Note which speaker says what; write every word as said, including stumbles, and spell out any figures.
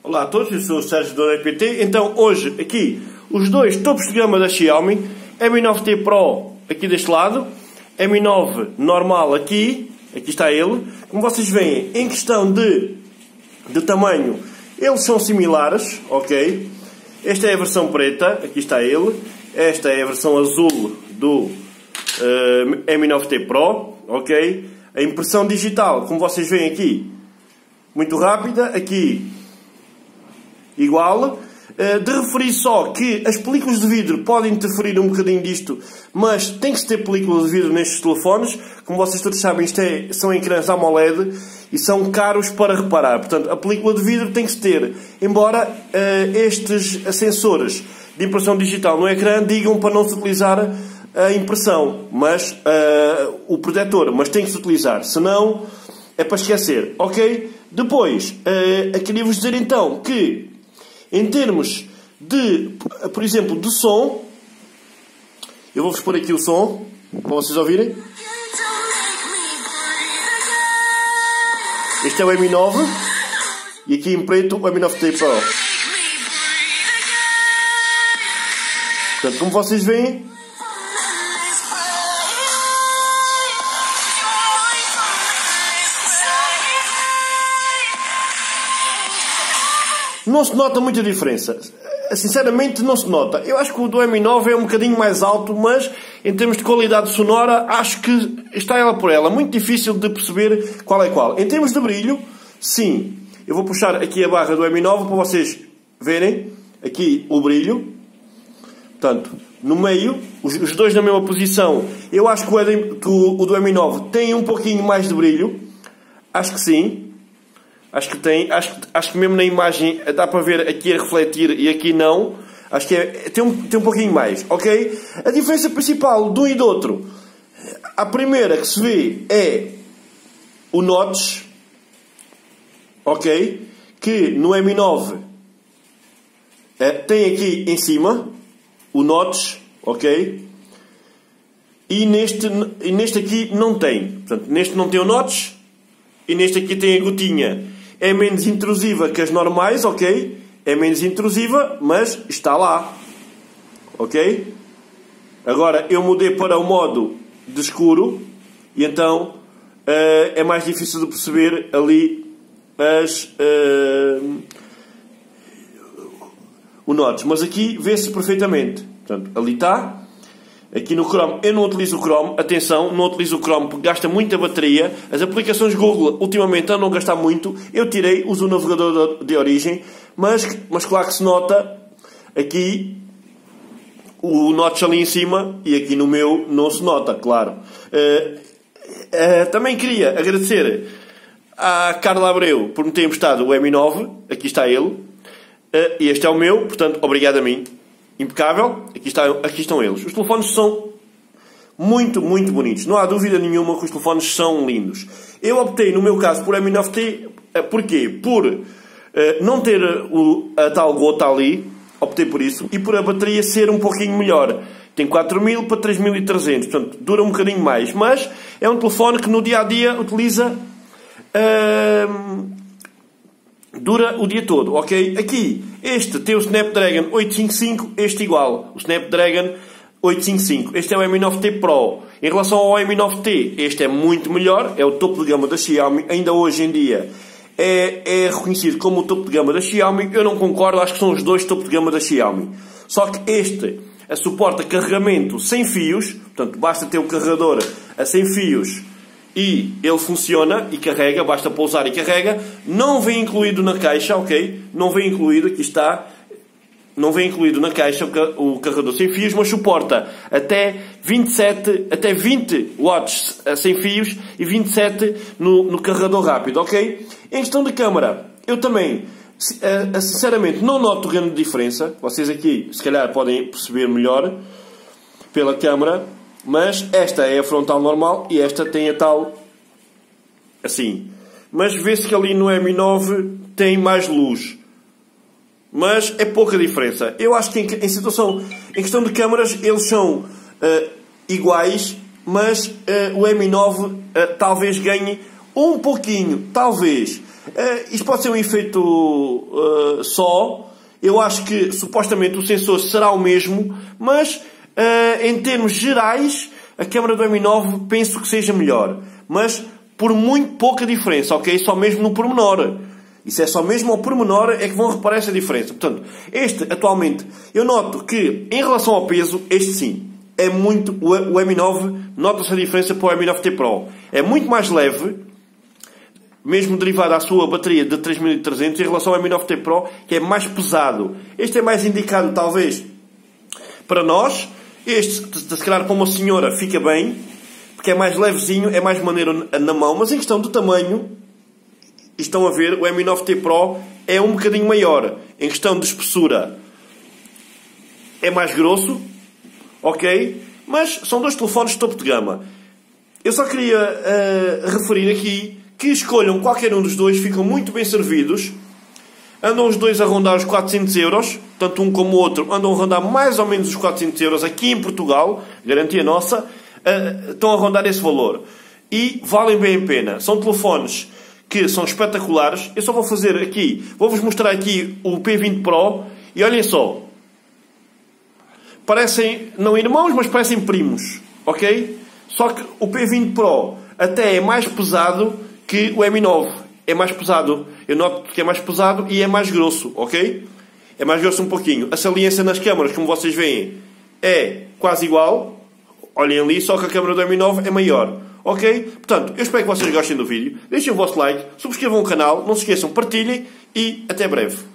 Speaker 1: Olá a todos, eu sou o Sérgio do P T. Então hoje aqui os dois topos de gama da Xiaomi, Mi nove T Pro aqui deste lado, Mi nove normal aqui, aqui está ele. Como vocês veem, em questão de, de tamanho, eles são similares, ok? Esta é a versão preta, aqui está ele. Esta é a versão azul do uh, Mi nove T Pro, ok? A impressão digital, como vocês veem aqui, muito rápida, aqui igual. De referir só que as películas de vidro podem interferir um bocadinho disto, mas tem que se ter películas de vidro nestes telefones. Como vocês todos sabem, isto é, são ecrãs AMOLED e são caros para reparar. Portanto, a película de vidro tem que se ter. Embora uh, estes sensores de impressão digital no ecrã digam para não se utilizar a impressão, mas uh, o protetor, mas tem que se utilizar. Senão, é para esquecer. Ok? Depois, uh, queria-vos dizer então que em termos de, por exemplo, de som, eu vou-vos pôr aqui o som, para vocês ouvirem. Este é o Mi nove, e aqui em preto o Mi nove T Pro. Portanto, como vocês veem, não se nota muita diferença. Sinceramente, não se nota. Eu acho que o do Mi nove é um bocadinho mais alto, mas em termos de qualidade sonora, acho que está ela por ela. Muito difícil de perceber qual é qual. Em termos de brilho, sim. Eu vou puxar aqui a barra do Mi nove para vocês verem aqui o brilho. Portanto, no meio, os, os dois na mesma posição. Eu acho que o, que o do Mi nove tem um pouquinho mais de brilho. Acho que sim. Acho que tem, acho, acho que mesmo na imagem dá para ver aqui a refletir e aqui não. Acho que é, tem, um, tem um pouquinho mais, ok? A diferença principal de um e do outro, a primeira que se vê é o notch, ok? Que no Mi nove é, tem aqui em cima o notch, ok? E neste, e neste aqui não tem. Portanto, neste não tem o notch e neste aqui tem a gotinha. É menos intrusiva que as normais, ok? É menos intrusiva, mas está lá. Ok? Agora, eu mudei para o modo de escuro e então uh, é mais difícil de perceber ali as, uh, o notch. Mas aqui vê-se perfeitamente. Portanto, ali está. Aqui no Chrome, eu não utilizo o Chrome, atenção, não utilizo o Chrome porque gasta muita bateria. As aplicações Google ultimamente andam a gastar muito. Eu tirei, uso o navegador de origem, mas, mas claro que se nota aqui o notch ali em cima e aqui no meu não se nota, claro. Uh, uh, também queria agradecer à Carla Abreu por me ter emprestado o Mi nove, aqui está ele, uh, e este é o meu, portanto, obrigado a mim. Impecável, aqui, está, aqui estão eles. Os telefones são muito, muito bonitos. Não há dúvida nenhuma que os telefones são lindos. Eu optei, no meu caso, por Mi nove T. Porquê? Por uh, não ter o, a tal gota ali. Optei por isso. E por a bateria ser um pouquinho melhor. Tem quatro mil para três mil e trezentos. Portanto, dura um bocadinho mais. Mas é um telefone que no dia-a-dia utiliza... Uh, dura o dia todo, ok? Aqui, este tem o Snapdragon oitocentos e cinquenta e cinco, este igual, o Snapdragon oitocentos e cinquenta e cinco. Este é o Mi nove T Pro. Em relação ao Mi nove T, este é muito melhor, é o topo de gama da Xiaomi, ainda hoje em dia é, é reconhecido como o topo de gama da Xiaomi. Eu não concordo, acho que são os dois topos de gama da Xiaomi. Só que este suporta carregamento sem fios, portanto, basta ter o carregador a sem fios e ele funciona e carrega, basta pousar e carrega. Não vem incluído na caixa, ok? Não vem incluído, aqui está. Não vem incluído na caixa o carregador sem fios, mas suporta até vinte e sete, até vinte watts sem fios e vinte e sete no, no carregador rápido, ok? Em questão de câmara, eu também, sinceramente, não noto grande diferença. Vocês aqui, se calhar, podem perceber melhor pela câmara. Mas esta é a frontal normal e esta tem a tal assim. Mas vê-se que ali no Mi nove tem mais luz. Mas é pouca diferença. Eu acho que em, em situação, em questão de câmaras, eles são uh, iguais, mas uh, o Mi nove uh, talvez ganhe um pouquinho, talvez, Uh, isto pode ser um efeito uh, só. Eu acho que supostamente o sensor será o mesmo, mas uh, em termos gerais a câmera do M nove penso que seja melhor. Mas por muito pouca diferença, ok? Só mesmo no pormenor. Isso é só mesmo ao pormenor é que vão reparar essa diferença. Portanto, este atualmente, eu noto que em relação ao peso, este sim, é muito, o M nove, nota-se a diferença para o M nove T Pro. É muito mais leve, mesmo derivado à sua bateria de três mil e trezentos, em relação ao M nove T Pro, que é mais pesado. Este é mais indicado, talvez, para nós. Este, se calhar, para uma senhora, fica bem, porque é mais levezinho, é mais maneiro na mão. Mas em questão do tamanho, estão a ver, o M nove T Pro é um bocadinho maior. Em questão de espessura, é mais grosso, ok? Mas são dois telefones de topo de gama. Eu só queria uh, referir aqui que escolham qualquer um dos dois, ficam muito bem servidos. Andam os dois a rondar os quatrocentos euros, tanto um como o outro andam a rondar mais ou menos os quatrocentos euros aqui em Portugal, garantia nossa, uh, estão a rondar esse valor. E valem bem a pena. São telefones que são espetaculares. Eu só vou fazer aqui, vou-vos mostrar aqui o P vinte Pro e olhem só. Parecem, não irmãos, mas parecem primos, ok? Só que o P vinte Pro até é mais pesado que o M nove. É mais pesado. Eu noto que é mais pesado e é mais grosso, ok? É mais grosso um pouquinho. A saliência nas câmaras, como vocês veem, é quase igual. Olhem ali, só que a câmera do M nove é maior. Ok? Portanto, eu espero que vocês gostem do vídeo. Deixem o vosso like, subscrevam o canal, não se esqueçam, partilhem e até breve.